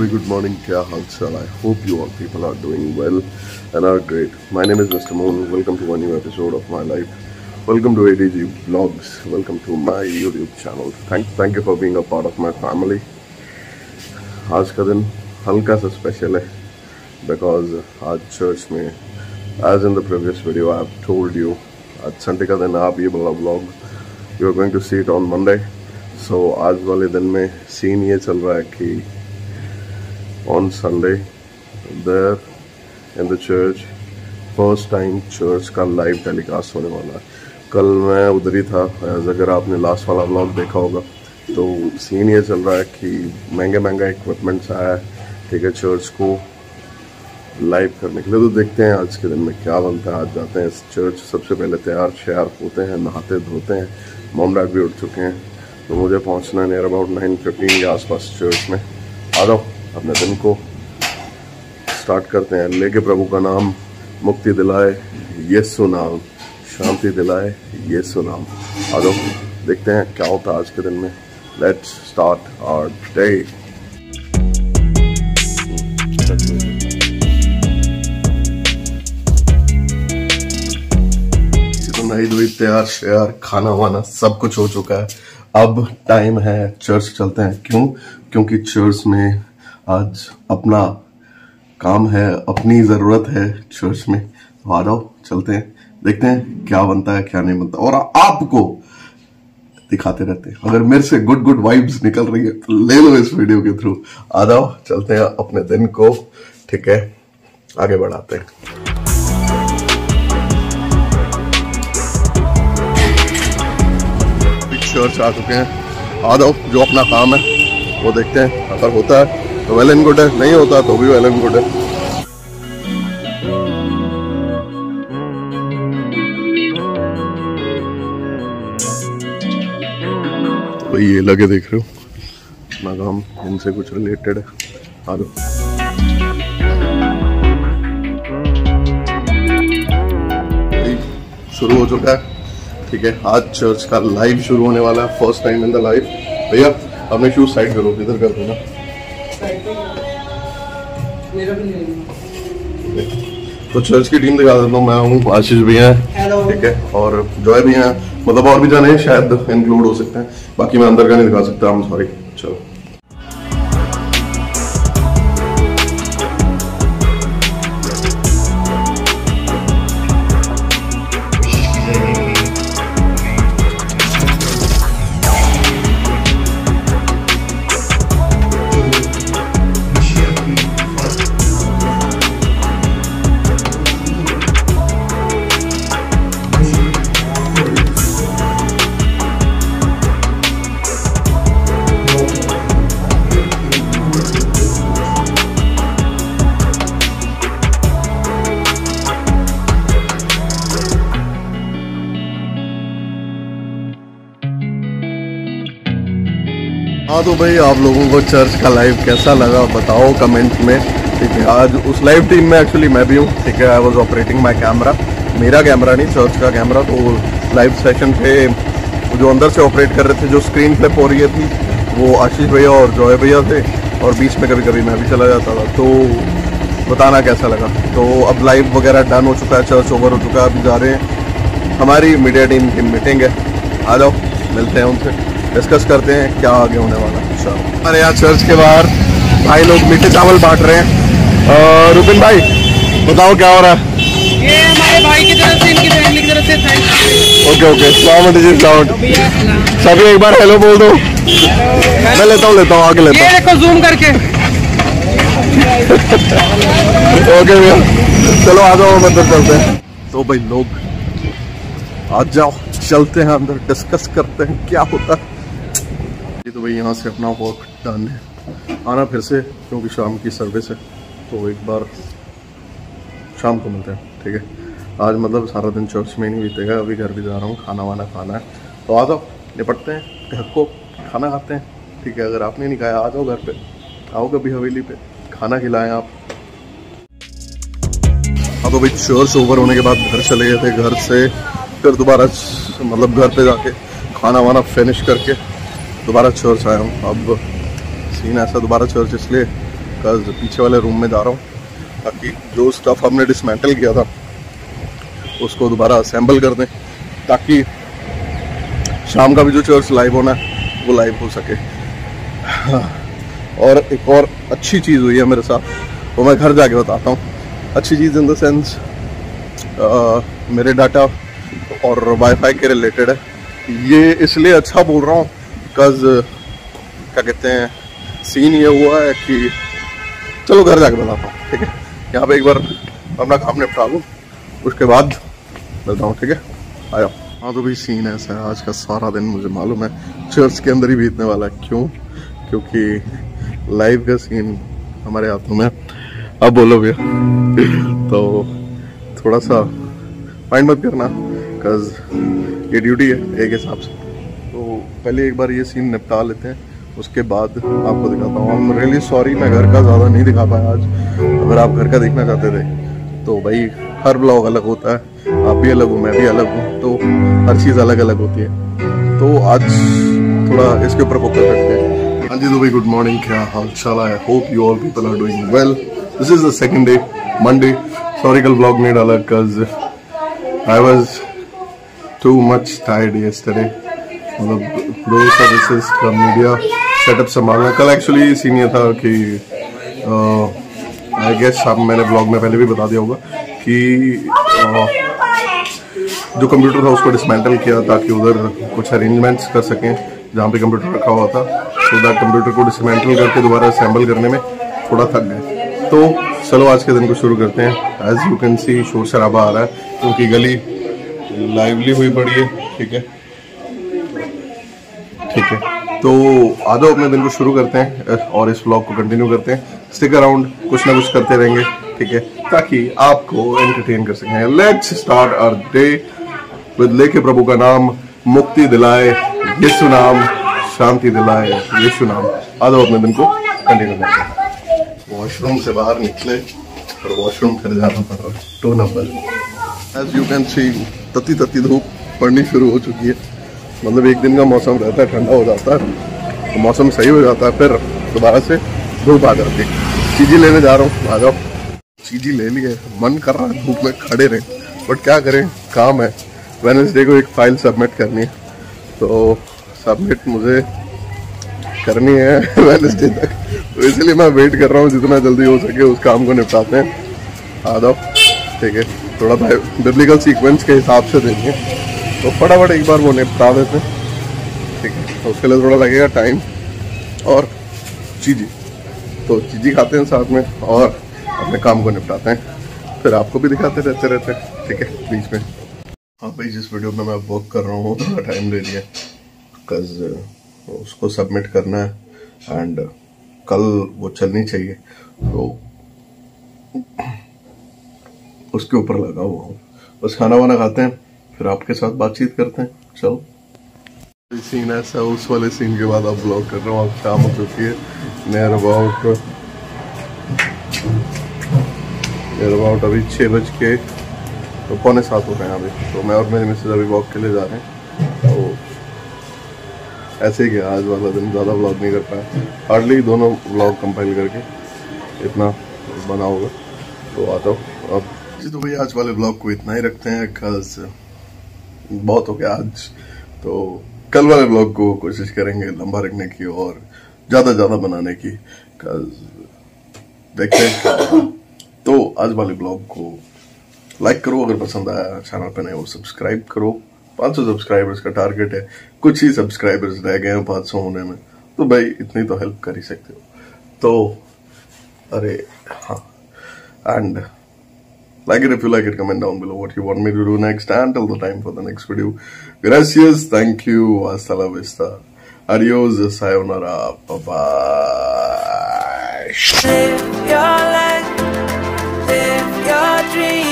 very good morning. Kya hal chal? I hope you all people are doing well and are great. My name is Mr. Moon. Welcome to a new episode of my life. Welcome to ADG Vlogs. Welcome to my YouTube channel. Thank you for being a part of my family. आज का दिन हल्का सा special है because आज church में, as in the previous video I have told you, आज Sunday का दिन आप ये वाला vlog you are going to see it on Monday. So आज वाले दिन में सीन ये चल रहा है कि on Sunday there in the church first time church का लाइव टेलीकास्ट होने वाला है। कल मैं उधर ही था, अगर आपने लास्ट वाला व्लॉग देखा होगा तो सीन ये चल रहा है कि महंगा इक्विपमेंट्स आया है, ठीक है, चर्च को लाइव करने के लिए। तो देखते हैं आज के दिन में क्या बनता है। आज जाते हैं चर्च, सबसे पहले तैयार होते हैं, नहाते धोते हैं। मॉम डैड भी उठ चुके हैं तो मुझे पहुंचना है नियर अबाउट 9:15 के आसपास चर्च में। आ जाओ, अपने दिन को स्टार्ट करते हैं। लेके प्रभु का नाम, मुक्ति दिलाए यीशु नाम, शांति दिलाए यीशु नाम। आ जाओ, देखते हैं क्या होता है आज के दिन में। Let's start our day. तो नई धोई, तैयार श्यार, खाना वाना सब कुछ हो चुका है। अब टाइम है चर्च चलते हैं। क्योंकि चर्च में आज अपना काम है, अपनी जरूरत है चर्च में। तो आ जाओ, चलते हैं, देखते हैं क्या बनता है क्या नहीं बनता, और आपको दिखाते रहते हैं। अगर मेरे से गुड वाइब्स निकल रही है तो ले लो इस वीडियो के थ्रू। आ जाओ, चलते हैं अपने दिन को, ठीक है, आगे बढ़ाते हैं। चर्च आ चुके हैं। आ जाओ, जो अपना काम है वो देखते हैं। अगर होता है तो वेल एंड गुड है, नहीं होता तो भी वेल एंड गुड है। तो ये लगे देख रहे हो, अपना काम इनसे कुछ रिलेटेड है। आ जाओ, शुरू हो चुका है, ठीक है। आज चर्च का लाइव शुरू होने वाला है, first time in the live. भैया अपने शूज साइड करो, इधर कर दो ना। तो चर्च की टीम दिखा देता हूँ। मैं हूँ, आशीष भैया हैं, ठीक है, और जॉय भी हैं, मतलब और भी जाने शायद इंक्लूड हो सकते हैं। बाकी मैं अंदर का नहीं दिखा सकता, I'm सॉरी। चलो, हाँ तो भाई, आप लोगों को चर्च का लाइव कैसा लगा बताओ कमेंट में, ठीक है। आज उस लाइव टीम में एक्चुअली मैं भी हूँ, ठीक है। I was operating my camera, मेरा कैमरा नहीं, चर्च का कैमरा। तो लाइव सेशन पे जो अंदर से ऑपरेट कर रहे थे, जो स्क्रीन फ्लिप हो रही थी, वो आशीष भैया और जॉय भैया थे, और बीच में कभी कभी मैं भी चला जाता था। तो बताना कैसा लगा। तो अब लाइव वगैरह डन हो चुका है, चर्च ओवर हो चुका है। अभी जा रहे हैं, हमारी मीडिया टीम की मीटिंग है। आ जाओ, मिलते हैं उनसे, डिस्कस करते हैं क्या आगे होने वाला है। हमारे यहाँ चर्च के बाहर भाई लोग मीठे चावल बांट रहे हैं। रुबिन भाई बताओ क्या हो रहा है। ये हमारे भाई की तरफ से, इनकी फैमिली की तरफ से थैंक यू। ओके सभी एक बार हेलो बोल दो। मैं लेता हूँ आगे लेता हूँ। ये देखो जूम करके। ओके भैया, चलो आ जाओ, अंदर चलते हैं। तो भाई लोग आ जाओ, चलते हैं अंदर, डिस्कस करते हैं क्या होता है। ये तो भाई यहाँ से अपना वर्क डन है। आना फिर से, क्योंकि शाम की सर्विस है, तो एक बार शाम को मिलते हैं, ठीक है। आज मतलब सारा दिन चर्च में ही नहीं बीतेगा, अभी घर भी जा रहा हूँ, खाना वाना खाना है। तो आ जाओ, निपटते हैं घर को, खाना खाते हैं, ठीक है। अगर आपने नहीं खाया आ जाओ घर पे, आओ कभी हवेली पे, खाना खिलाएं आप। हाँ तो भाई, चर्च ओवर होने के बाद घर चले गए थे। घर से फिर दोबारा मतलब घर पे जाके खाना वाना फिनिश करके दोबारा चर्च आया हूँ। अब सीन ऐसा, दोबारा चर्च इसलिए बिकॉज पीछे वाले रूम में जा रहा हूँ ताकि जो स्टफ हमने डिसमेंटल किया था उसको दोबारा असेंबल कर दें, ताकि शाम का भी जो चर्च लाइव होना है वो लाइव हो सके। और एक और अच्छी चीज़ हुई है मेरे साथ, वो मैं घर जाके बताता हूँ। अच्छी चीज़ इन द सेंस मेरे डाटा और वाईफाई के रिलेटेड है। ये इसलिए अच्छा बोल रहा हूँ बिकॉज क्या कहते हैं, सीन ये हुआ है कि चलो घर जाके बताता हूँ, ठीक है। यहाँ पे एक बार अपना काम निपटा लूँ, उसके बाद मिलता हूँ, ठीक है। आया। हाँ तो भाई सीन ऐसा है, आज का सारा दिन मुझे मालूम है चर्च के अंदर ही बीतने वाला है। क्यों? क्योंकि लाइव का सीन हमारे हाथों में। अब बोलो भैया। तो थोड़ा सा माइंड मत करना बिकॉज ये ड्यूटी है एक हिसाब से। तो पहले एक बार ये सीन निपटा लेते हैं, उसके बाद आपको दिखाता हूँ। I'm really sorry मैं घर का ज़्यादा नहीं दिखा पाया आज। अगर आप घर का देखना चाहते थे तो भाई हर ब्लॉग अलग होता है, आप भी अलग हो, मैं भी अलग हूँ, तो हर चीज़ अलग अलग होती है। तो आज थोड़ा इसके ऊपर फोकस करते हैं। हाँ जी तो भाई गुड मॉर्निंग, क्या हाल चाल है? Hope you all people are doing well. This is the second day, Monday. Sorry कल ब्लॉग नहीं डाला because I was too much tired yesterday। मतलब दो सर्विसेज का मीडिया सेटअप संभालना। कल एक्चुअली सीन ये था कि आई गेस आप मैंने ब्लॉग में पहले भी बता दिया होगा कि जो कंप्यूटर था उसको डिसमेंटल किया ताकि उधर कुछ अरेंजमेंट्स कर सकें जहाँ पे कंप्यूटर रखा हुआ था। तो दैट कंप्यूटर को डिसमेंटल करके दोबारा असेंबल करने में थोड़ा थक गए। तो चलो आज के दिन को शुरू करते हैं। एज यू कैन सी शोर शराबा आ रहा है क्योंकि गली लाइवली हुई पड़ी है, ठीक है ठीक है। तो आ जाओ अपने दिन को शुरू करते हैं और इस व्लॉग को कंटिन्यू करते हैं। स्टिक अराउंड, कुछ ना कुछ करते रहेंगे, ठीक है, ताकि आपको एंटरटेन कर सकें। Let's start our day with लेके प्रभु का नाम, मुक्ति दिलाए यीशु नाम, शांति दिलाए यीशु नाम। आ जाओ अपने दिन को कंटिन्यू करते हैं। वॉशरूम से बाहर निकले और वॉशरूम फिर जाना पड़ रहा है 2 number. As you can see तती तती धूप पड़नी शुरू हो चुकी है। मतलब एक दिन का मौसम रहता है, ठंडा हो जाता है तो मौसम सही हो जाता है, फिर दोबारा से धूप आ जाती है। चीज़ी लेने जा रहा हूँ, आ जाओ। चीज़ी ले लिए, मन कर रहा है धूप में खड़े रहे, बट क्या करें, काम है। वेडनेसडे को एक फाइल सबमिट करनी है, तो सबमिट मुझे करनी है वेडनेसडे तक, तो इसलिए मैं वेट कर रहा हूँ जितना जल्दी हो सके उस काम को निपटाते हैं। आ जाओ, ठीक है। थोड़ा बिब्लिकल सीक्वेंस के हिसाब से देंगे तो फटाफट एक बार वो निपटा देते हैं, ठीक है। तो उसके लिए थोड़ा लगेगा टाइम और चीज़ी, तो चीज़ी खाते हैं साथ में और अपने काम को निपटाते हैं, फिर आपको भी दिखाते रहते हैं, ठीक है, बीच में। हाँ भाई, जिस वीडियो में मैं वर्क कर रहा हूँ थोड़ा टाइम ले लिया बिकॉज उसको सबमिट करना है एंड कल वो चलनी चाहिए, तो उसके ऊपर लगा हुआ हूँ। बस खाना वाना खाते हैं फिर आपके साथ बातचीत करते हैं। चलो, सीन ऐसा, उस वाले सीन के बाद आप ब्लॉग कर रहा हूँ। अब शाम हो चुकी है, नियर अबाउट अभी 6 बज के तो 6:45 हो गए हैं अभी। तो मैं और मेरी मिसेज अभी वॉक के लिए जा रहे हैं। तो ऐसे ही गया आज वाला दिन, ज़्यादा व्लॉग नहीं कर पाया, हार्डली दोनों व्लॉग कंपाइल करके इतना बना होगा। तो आ जाओ अब जी। तो भैया आज वाले व्लॉग को इतना ही रखते हैं बिकॉज बहुत हो गया आज। तो कल वाले व्लॉग को कोशिश करेंगे लंबा रखने की और ज़्यादा बनाने की, देखते हैं। तो आज वाले ब्लॉग को लाइक करो, अगर पसंद आया, चैनल पे नए हो सब्सक्राइब करो। 500 सब्सक्राइबर्स का टारगेट है, कुछ ही सब्सक्राइबर्स रह गए हैं 500 होने में, तो भाई इतनी तो हेल्प कर ही सकते हो। तो अरे हाँ, and like it if you like it, comment down below what you want me to do next, and till the time for the next video, gracias, thank you, hasta la vista, adios, sayonara, bye bye. Live your life, live your dream.